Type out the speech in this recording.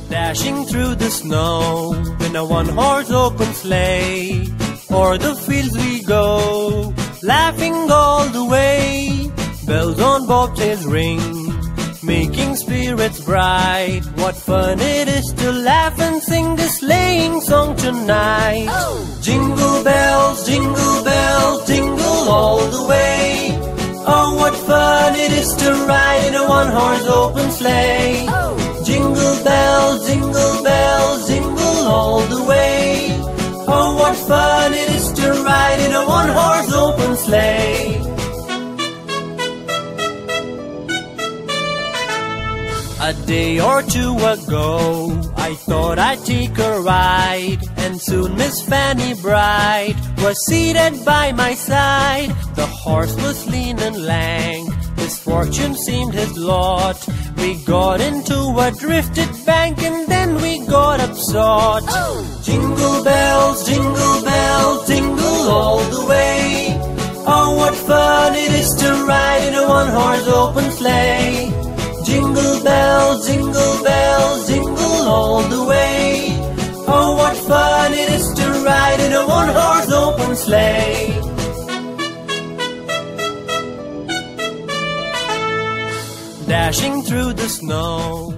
Dashing through the snow in a one-horse open sleigh. O'er the fields we go, laughing all the way. Bells on bobtails ring, making spirits bright. What fun it is to laugh and sing this sleighing song tonight. Jingle bells, jingle all the way. Oh, what fun it is to ride in a one-horse open sleigh. Jingle bells, jingle all the way. Oh, what fun it is to ride in a one-horse open sleigh. A day or two ago, I thought I'd take a ride, and soon Miss Fanny Bright was seated by my side. The horse was lean and lank, misfortune seemed his lot. We got into a drifted bank and then we got upset. Jingle bells, jingle all the way. Oh, what fun it is to ride in a one-horse open sleigh. Jingle bells, jingle all the way. Oh, what fun it is to ride in a one-horse open sleigh. Dashing through the snow